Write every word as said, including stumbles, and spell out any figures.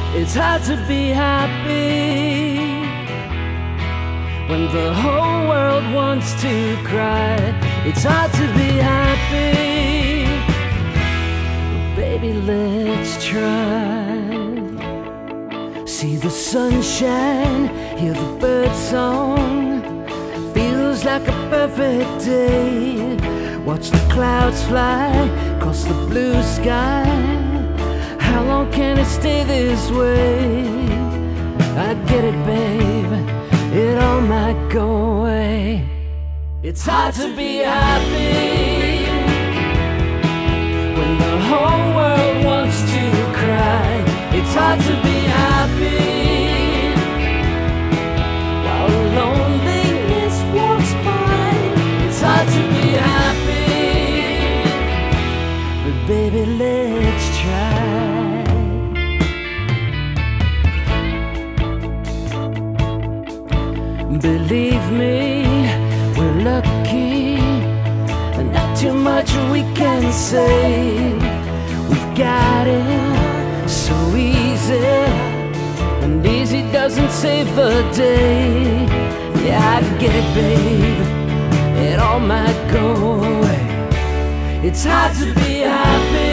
It's hard to be happy when the whole world wants to cry. It's hard to be happy, but baby, let's try. See the sunshine, hear the bird song. Feels like a perfect day. Watch the clouds fly across the blue sky. How long can it stay this way? I get it, babe, it all might go away. It's hard to be happy when the whole world wants to cry. It's hard to be happy while loneliness walks by. It's hard to be happy, but baby, let's try. Believe me, we're lucky, and not too much we can say. We've got it so easy, and easy doesn't save the day. Yeah, I get it, babe, it all might go away. It's hard to be happy